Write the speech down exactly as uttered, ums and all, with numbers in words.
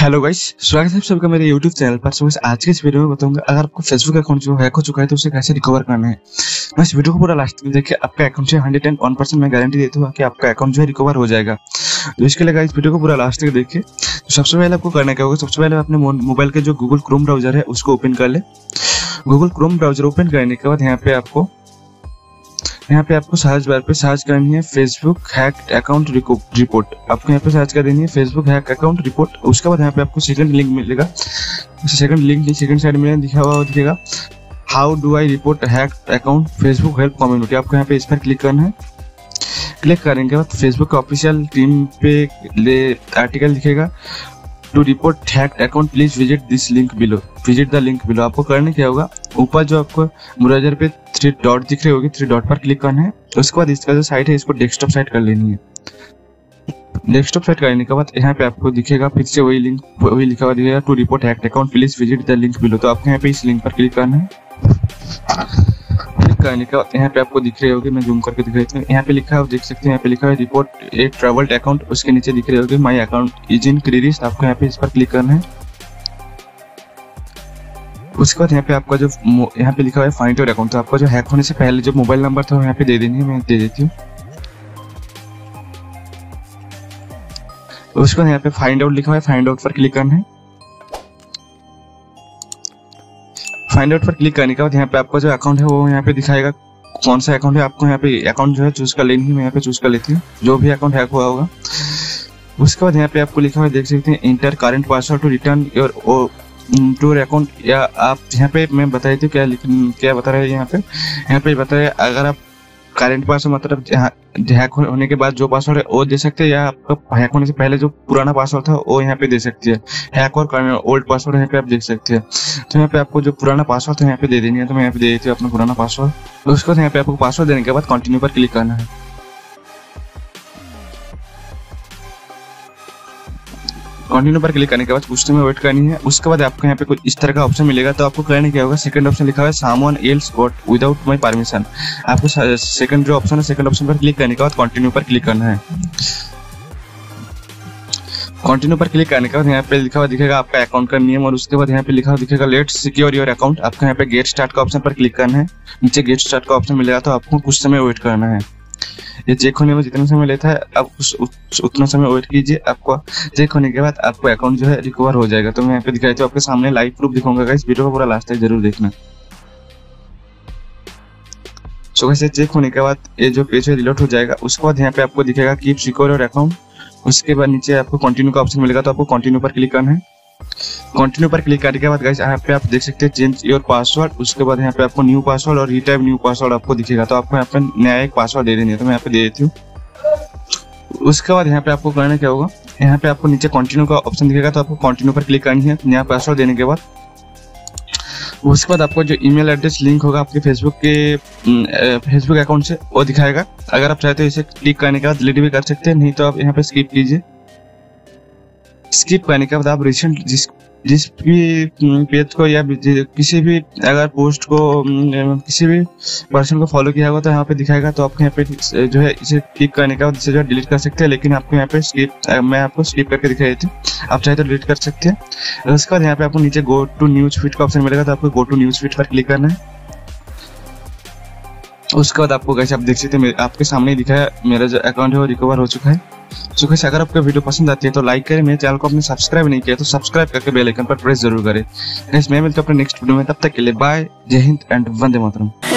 Hello guys, स्वागत है आप सबका मेरे यूट्यूब चैनल पर। सो आज के इस वीडियो में बताऊंगा अगर आपको फेसबुक अकाउंट जो हैक हो चुका है तो उसे कैसे रिकवर करना है। मैं इस वीडियो को पूरा लास्ट तक देखिए, आपका अकाउंट से हंड्रेड एंड वन परसेंट मैं गारंटी देता हूँ कि आपका अकाउंट जो है रिकवर हो जाएगा। तो इसके लिए गाइस वीडियो को पूरा लास्ट तक देखिए। तो सबसे पहले आपको करना क्या होगा, सबसे पहले अपने मोबाइल के जो गूगल क्रोम ब्राउजर है उसको ओपन कर ले। गूगल क्रोम ब्राउजर ओपन करने के बाद यहाँ पे आपको यहाँ पे आपको सर्च बार पे सर्च करनी है फेसबुक हैक अकाउंट रिपोर्ट। आपको यहाँ पे सर्च कर देनी है फेसबुक हैक अकाउंट रिपोर्ट। उसके बाद यहाँ पे आपको सेकंड लिंक मिलेगा। सेकंड लिंक सेकंड साइड में लिखा हुआ दिखेगा, how do I report hack account Facebook help community. आपको यहाँ पे इस पर क्लिक करना है। क्लिक करने के बाद फेसबुक ऑफिशियल टीम पे आर्टिकल दिखेगा, to report hacked account please visit this link below, visit the link below. आपको करने क्या होगा, ऊपर जो आपको ब्राउजर पे थ्री डॉट दिख रहे होंगे, थ्री डॉट पर क्लिक करना है। उसके बाद इसका जो साइट है इसको डेस्कटॉप साइट कर लेनी है। डेस्कटॉप साइट करने के बाद यहाँ पे आपको दिखेगा फिर से वही लिंक वही लिखा हुआ दिखेगा, to report hacked account please visit the link below. तो आपको यहाँ पे इस लिंक पर क्लिक करना है। क्लिक करने के बाद यहाँ पे आपको दिख रहे होंगे, मैं जूम करके दिख रही हूँ, यहाँ पे लिखा है, देख सकते हैं यहाँ पे लिखा है रिपोर्ट ए ट्रैवल्ड अकाउंट। उसके नीचे दिख रहे होंगे my account is in queries. आपको यहाँ पे इस पर क्लिक करना है। उसके बाद यहाँ पे आपका जो यहाँ पे लिखा हुआ है फाइंड योर अकाउंट, तो आपका जो हैक होने से पहले जो मोबाइल नंबर था वो यहाँ पे दे देनी है। मैं दे देती हूँ। उसके बाद यहाँ पे फाइंड आउट लिखा हुआ है, फाइंड आउट पर क्लिक करना है। फाइंड आउट पर क्लिक करने के बाद यहाँ पे आपका जो अकाउंट है वो यहाँ पे दिखाएगा कौन सा अकाउंट है। आपको यहाँ पे अकाउंट जो है चूज कर लेनी है। मैं यहाँ पे चूज कर लेती हूँ जो भी अकाउंट हैक हुआ होगा। उसके बाद यहाँ पे आपको लिखा हुआ है, देख सकते हैं enter current password to return your to your account. या आप यहाँ पे मैं बता देती हूँ क्या क्या बता रहे हैं यहाँ पे यहाँ पे बता रहे हैं अगर आप करेंट पासवर्ड मतलब हैक होने के बाद जो पासवर्ड है वो दे सकते हैं, या आपका हैक होने से पहले जो पुराना पासवर्ड था वो यहाँ पे दे सकती है। हैक और ओल्ड पासवर्ड यहाँ पे आप देख सकते हैं। तो यहाँ पे आपको जो पुराना पासवर्ड था यहाँ पे दे देनी है। तो मैं यहाँ पे दे देती हूँ अपना पुराना पासवर्ड। उसके बाद यहाँ पे आपको पासवर्ड देने के बाद कंटिन्यू पर क्लिक करना है। कंटिन्यू पर क्लिक करने के बाद कुछ समय वेट करनी है। उसके बाद आपको यहाँ पे कुछ इस तरह का ऑप्शन मिलेगा। तो आपको करने क्या होगा, सेकंड ऑप्शन लिखा है someone else got without my permission. आपको सेकंड जो ऑप्शन है सेकंड ऑप्शन पर क्लिक करने के बाद कंटिन्यू पर क्लिक करना है। कंटिन्यू पर क्लिक करने के बाद यहाँ पे लिखा हुआ दिखेगा आपका अकाउंट का नियम, और उसके बाद यहाँ पे लिखा हुआ दिखेगा लेट्स सिक्योर योर अकाउंट। आपको यहाँ पे गेट स्टार्ट का ऑप्शन पर क्लिक करना है। नीचे गेट स्टार्ट का ऑप्शन मिलेगा। तो आपको कुछ समय वेट करना है। ये चेक होने में जितना समय लेता है आप उस, उस, उतना समय वेट कीजिए। आपको चेक होने के बाद आपको अकाउंट जो है रिकवर हो जाएगा। तो मैं यहाँ पे दिखाई तो आपके सामने लाइव प्रूफ दिखाऊंगा गाइस, वीडियो को पूरा लास्ट तक जरूर देखना। सो गाइस चेक होने के बाद ये जो पेज है रिलोड हो जाएगा। उसके बाद यहाँ पे आपको दिखेगा कीप सिक्योर योर अकाउंट। उसके बाद नीचे आपको कंटिन्यू का ऑप्शन मिलेगा। तो आपको कंटिन्यू पर क्लिक करना है। कंटिन्यू पर क्लिक करने के बाद गाइस यहाँ पे आप देख सकते हैं चेंज योर पासवर्ड। उसके बाद यहाँ पे आपको न्यू पासवर्ड और रीटाइप न्यू पासवर्ड आपको दिखेगा। तो आपको यहाँ पे नया एक पासवर्ड दे देनी है। तो मैं यहाँ पे दे देती हूँ। उसके बाद यहाँ पे आपको करना क्या होगा, यहाँ पे आपको नीचे कंटिन्यू का ऑप्शन दिखेगा। तो आपको कंटिन्यू पर क्लिक करनी है नया पासवर्ड देने के बाद। उसके बाद आपको जो ईमेल एड्रेस लिंक होगा आपके फेसबुक के फेसबुक अकाउंट से वो दिखाएगा। अगर आप चाहते हो इसे क्लिक करने के बाद डिलीट भी कर सकते हैं, नहीं तो आप यहाँ पे स्किप कीजिए। स्किप करने के बाद आप रिसेंट जिस जिस भी पेज को या किसी भी अगर पोस्ट को किसी भी पर्सन को फॉलो किया होगा तो यहाँ पे दिखाएगा। तो आपको यहाँ पे जो है इसे क्लिक करने के बाद इसे जो है डिलीट कर सकते हैं, लेकिन आपको यहाँ पे स्किप मैं आपको स्किप करके दिखा देती हूँ। आप चाहे तो डिलीट कर सकते हैं। उसके बाद यहाँ पे आपको नीचे गो टू न्यूज फीड का ऑप्शन मिलेगा। तो आपको गो टू न्यूज फीड पर क्लिक करना है। उसके बाद आपको कैसे आप देख सकते हैं आपके सामने दिखा है मेरा जो अकाउंट है वो रिकवर हो चुका है। तो कैसे अगर आपको वीडियो पसंद आती है तो लाइक करें। मेरे चैनल को आपने सब्सक्राइब नहीं किया तो सब्सक्राइब करके बेल आइकन पर प्रेस जरूर करें। मैं मिलता हूं अपने नेक्स्ट वीडियो में, तब तक के लिए बाय, जय हिंद एंड वंदे मातरम।